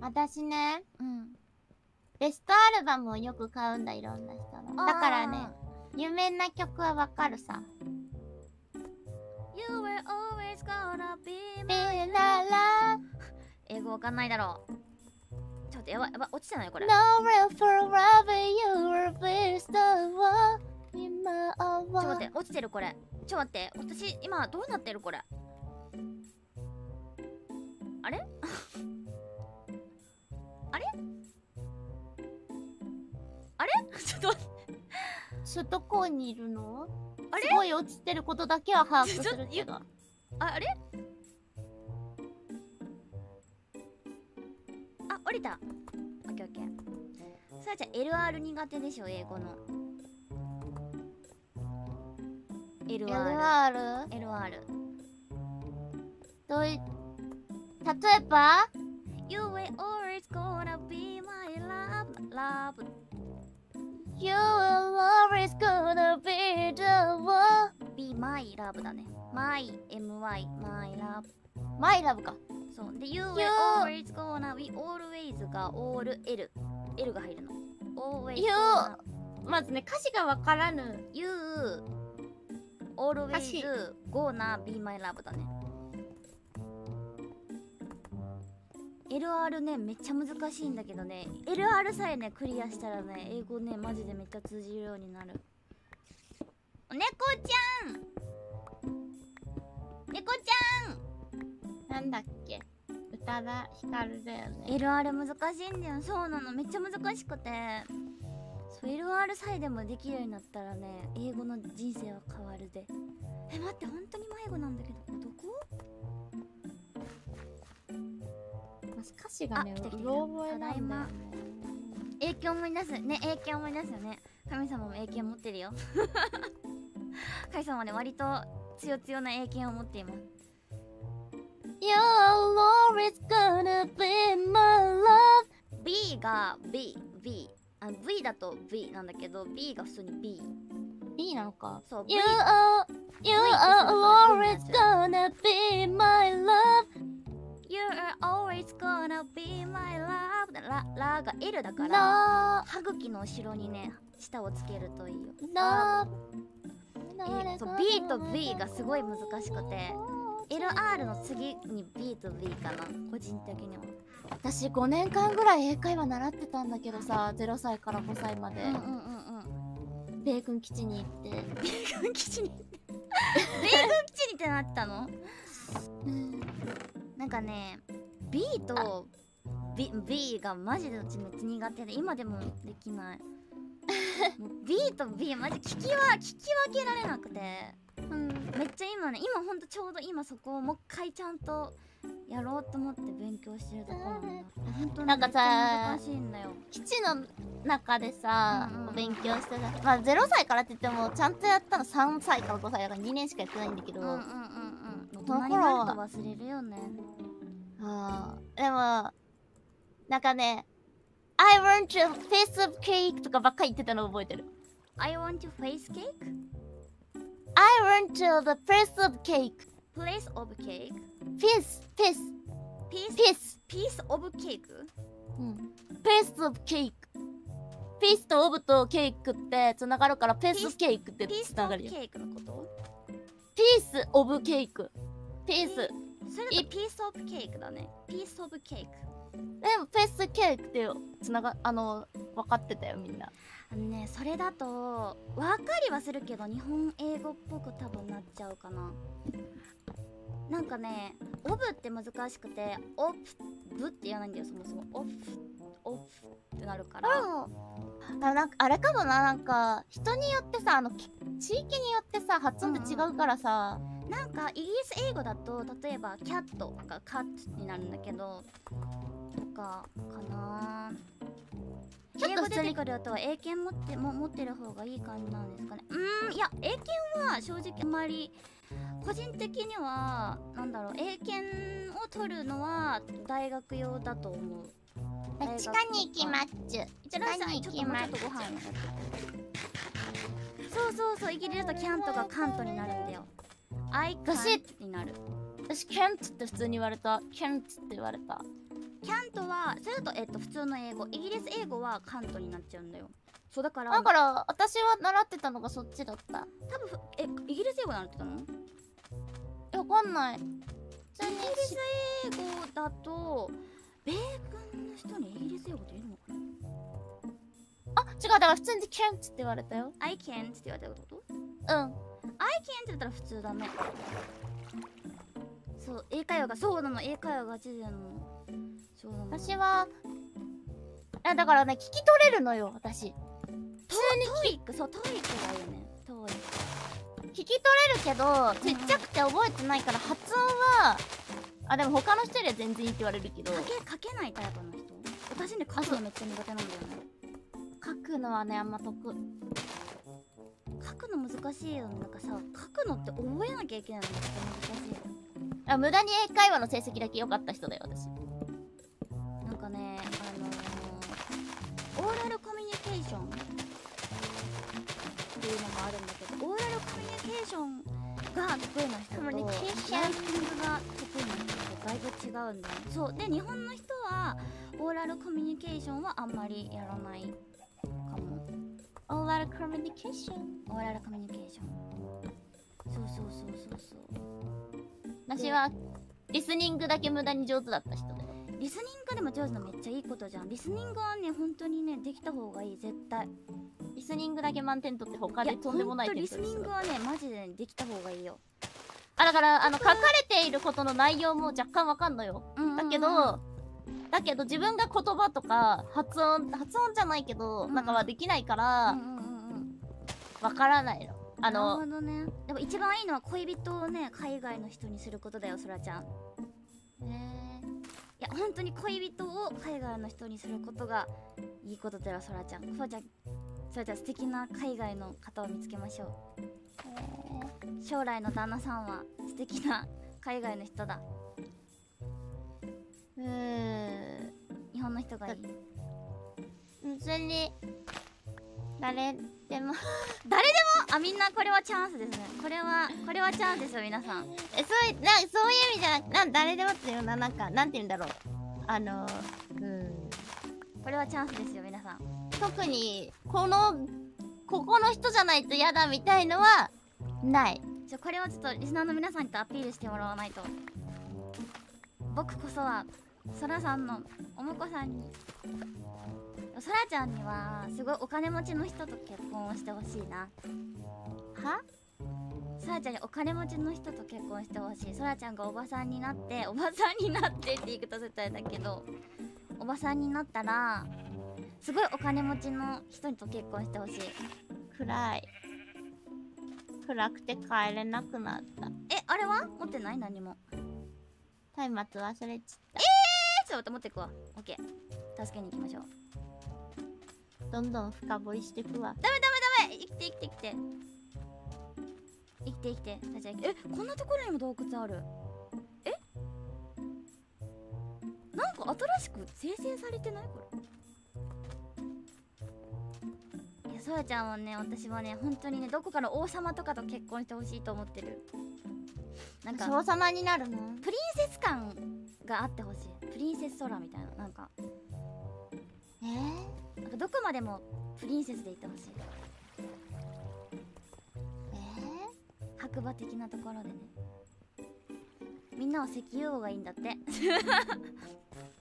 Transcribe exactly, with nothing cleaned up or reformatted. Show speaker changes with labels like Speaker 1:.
Speaker 1: 私ね、
Speaker 2: うん。
Speaker 1: ベストアルバムをよく買うんだ、いろんな人の。だからね、有名な曲はわかるさ。
Speaker 2: You were always gonna be
Speaker 1: my
Speaker 2: my
Speaker 1: love.
Speaker 2: 英語わかんないだろう。ちょっとやばいやばい、落ちてないこれ。
Speaker 1: No real forever, you were best of all in my
Speaker 2: ちょっと待っ
Speaker 1: world.
Speaker 2: て、落ちてるこれ。ちょっと待って、私今どうなってるこれ。あれあれあれちょっと待って、
Speaker 1: 首都高にいるの？
Speaker 2: あれ
Speaker 1: すごい落ちてることだけは把握するけど。
Speaker 2: あ、あれあ、降りた。オッケーオッケー。さあじゃあ エルアール 苦手でしょ、英語の。エルアール。
Speaker 1: エルアール？
Speaker 2: エルアール。
Speaker 1: どうい、例えば
Speaker 2: You were always gonna be my love, love.
Speaker 1: You will always gonna be the one.
Speaker 2: Be my love だね。My, my, my love.
Speaker 1: My love か。
Speaker 2: そう。で、You were
Speaker 1: You-
Speaker 2: always gonna, we always が all L。L が入るの。Always
Speaker 1: You-
Speaker 2: gonna,
Speaker 1: まずね、歌詞がわからぬ。
Speaker 2: You
Speaker 1: 歌詞
Speaker 2: always gonna be my love だね。エルアール ね、めっちゃ難しいんだけどね、 エルアール さえねクリアしたらね、英語ねマジでめっちゃ通じるようになる。猫ちゃん、猫ちゃん、
Speaker 1: なんだっけ、宇多田ヒカルだよね。
Speaker 2: エルアール 難しいんだよ。そうなの、めっちゃ難しくて、そう エルアール さえでもできるようになったらね、英語の人生は変わるで。え、待って、本当に迷子なんだけど、どこ？
Speaker 1: 歌詞がね、
Speaker 2: あ来た来た来た
Speaker 1: うろ覚えなんだよね。
Speaker 2: ただいま影響思い出すね、影響思い出すよね。神様も影響持ってるよ神様はね、割と強強な影響を持っています。
Speaker 1: You're always gonna be my love.
Speaker 2: B が B、B、あの V だと V なんだけど、 B が普通に B。
Speaker 1: B なのか。
Speaker 2: そう、V
Speaker 1: You are, you are always gonna be my love.
Speaker 2: You are always gonna be my love。 ラ、ラが L だから、
Speaker 1: Love,
Speaker 2: 歯茎の後ろにね、舌をつけるといいよ。
Speaker 1: love.
Speaker 2: えそう B と V がすごい難しくて、 エルアール の次に B と V かな、個人的には。
Speaker 1: 私ごねんかんぐらい英会話習ってたんだけどさ、ゼロさいからごさいまで。
Speaker 2: うんうんうんうん。
Speaker 1: 米軍基地に行って。
Speaker 2: 米軍基地に米軍基地にってなったの？なんかね、 B と B, B がマジでうちめっちゃ苦手で、今でもできないもう B と B マジ聞きは聞き分けられなくて、うん、めっちゃ今ね、今ほんとちょうど今そこをもう一回ちゃんとやろうと思って勉強してるところなんだ。ほんとね、
Speaker 1: なんかさ
Speaker 2: めっちゃ難しいんだよ。
Speaker 1: 基地の中でさ、
Speaker 2: うんうんうん
Speaker 1: 勉強してた。まあゼロさいからって言ってもちゃんとやったのさんさいからごさいだからにねんしかやってないんだけど、
Speaker 2: うんうんうんうん。大人に
Speaker 1: ところは
Speaker 2: なると忘れるよね。
Speaker 1: あーでもなんかね、I want to face of cake とかばっかり言ってたの覚えてる。
Speaker 2: I want to face cake?
Speaker 1: I want to the face of cake.
Speaker 2: Place of cake?
Speaker 1: Piece, piece,
Speaker 2: Piece,
Speaker 1: piece.
Speaker 2: piece of cake?
Speaker 1: うん。face of cake。ピースとオブとケークってつながるから、ペースケークってつ
Speaker 2: piece
Speaker 1: な
Speaker 2: of
Speaker 1: がるよ。
Speaker 2: cake のこと？
Speaker 1: ピースオブケーク。ピース。で
Speaker 2: それだと piece of cake だね。piece of cake。
Speaker 1: もペースケークってつなが、あの、分かってたよみんな。
Speaker 2: あのね、それだと分かりはするけど日本英語っぽく多分なっちゃうかな。なんかね、オブって難しくて、オフブって言わないんだよ、そもそも。オフオフってなるから。
Speaker 1: あ、なんかあれかもな、なんか人によってさ、あのき地域によってさ発音って違うからさ、
Speaker 2: なんかイギリス英語だと例えばキャットがカットになるんだけど、とかかな。英語出てくると英検持っても持ってる方がいい感じなんですかね。うーん、いや英検は正直あんまり個人的にはなんだろう、英検を取るのは大学用だと思う。
Speaker 1: 地下に行きまっちゅ。
Speaker 2: 一らっしゃい。ちょっともうちょっとご飯やって。そうそうそう、イギリスだとキャントがカントになるんだよ。アイカンになる。
Speaker 1: 私キャントって普通に言われた。キャントって言われた。
Speaker 2: キャントはそれだと、えっと、普通の英語、イギリス英語はカントになっちゃうんだよ。そうだから
Speaker 1: だから私は習ってたのがそっちだった。
Speaker 2: 多分ふえイギリス英語習ってたの？
Speaker 1: え、わかんない。
Speaker 2: イギリス英語だと米軍の人にイギリス英語って言うのかな？
Speaker 1: あ、違う、だから普通にキャントって言われたよ。
Speaker 2: I can't って言われたこと？
Speaker 1: うん。
Speaker 2: I can't って言ったら普通だね。そう英会話がそうなの、英会話がちでのそうなの。
Speaker 1: 私はあ、だからね、聞き取れるのよ、私。
Speaker 2: 普通にトイック、そうトイックがいいよね。トイック
Speaker 1: 聞き取れるけど、ちっちゃくて覚えてないから発音は、あ、でも他の人よりは全然いいって言われるけど、
Speaker 2: 書け書けないタイプの人。私ね書くのめっちゃ苦手なんだよね。
Speaker 1: 書くのはね、あんま得。
Speaker 2: 書くの難しいよね。なんかさ、書くのって覚えなきゃいけないのめっちゃ難しいよ。
Speaker 1: あ、無駄に英会話の成績だけ良かった人だよ、私。
Speaker 2: なんかね、あのー、オーラルコミュニケーションっていうのがあるんだけど、オーラルコミュニケーションが得意な人と
Speaker 1: コミュニケーション
Speaker 2: ライティングが得意な人とだいぶ違うんだよね。そうで、日本の人はオーラルコミュニケーションはあんまりやらないかも。
Speaker 1: オーラルコミュニケーション。
Speaker 2: オーラルコミュニケーション。そうそうそうそうそう。
Speaker 1: 私はリスニングだけ無駄に上手だった人で。
Speaker 2: リスニングでも上手なめっちゃいいことじゃん。リスニングはね、本当にね、できた方がいい、絶対。
Speaker 1: リスニングだけ満点取って他でとんでもない点
Speaker 2: リ
Speaker 1: 取る人だ。
Speaker 2: スニングはね、マジで、ね、できた方がいいよ。
Speaker 1: あ、だからあの書かれていることの内容も若干わかんのよ。だけどだけど自分が言葉とか発音発音じゃないけど、
Speaker 2: うん
Speaker 1: なんかはできないから
Speaker 2: うんうんうんうん
Speaker 1: わからないの。あの
Speaker 2: なるほどね。でも一番いいのは恋人をね、海外の人にすることだよ、そらちゃん。
Speaker 1: ね
Speaker 2: いや本当に恋人を海外の人にすることがいいことだよ、そらちゃん。そらちゃん、そらちゃん素敵な海外の方を見つけましょう。将来の旦那さんは素敵な海外の人だ。
Speaker 1: え。うーん。
Speaker 2: 日本の人がいい。
Speaker 1: 別に誰でも
Speaker 2: 誰でも。あ、みんなこれはチャンスですね。これはこれはチャンスですよ、皆さん。
Speaker 1: え、そういなそういう意味じゃなく、なん誰でもっていうのはなんかなんて言うんだろう。あのうん
Speaker 2: これはチャンスですよ、皆さん。
Speaker 1: 特にこのここの人じゃないと嫌だみたいのはない。
Speaker 2: ちょこれをちょっとリスナーの皆さんにとアピールしてもらわないと。僕こそはそらさんのお婿さんに、そらちゃんにはすごいお金持ちの人と結婚をしてほしいな。
Speaker 1: は？
Speaker 2: そらちゃんにお金持ちの人と結婚してほしい。そらちゃんがおばさんになっておばさんになってって言い方絶対だけど、おばさんになったらすごいお金持ちの人と結婚してほしい。
Speaker 1: 暗い。暗くて帰れなくなった。
Speaker 2: え、あれは持ってない？何も。
Speaker 1: 松明忘れちゃった。
Speaker 2: えー、ちょっと待って持ってくわ。オッケー、助けに行きましょう。
Speaker 1: どんどん深掘りしてくわ。
Speaker 2: ダメダメダメ、生きて生きて生きて生きて生きて立ち上げ。え、こんなところにも洞窟ある。え、なんか新しく生成されてない？これ。いや、そらちゃんはね、私はね、本当にね、どこかの王様とかと結婚してほしいと思ってる。なんか
Speaker 1: 王様になるの？
Speaker 2: プリンセス感があってほしい。プリンセス空みたいな、なんか
Speaker 1: えー、
Speaker 2: なんかどこまでもプリンセスでいてほしい。
Speaker 1: え
Speaker 2: 白馬的なところでね。みんなは石油王がいいんだって。
Speaker 1: ー、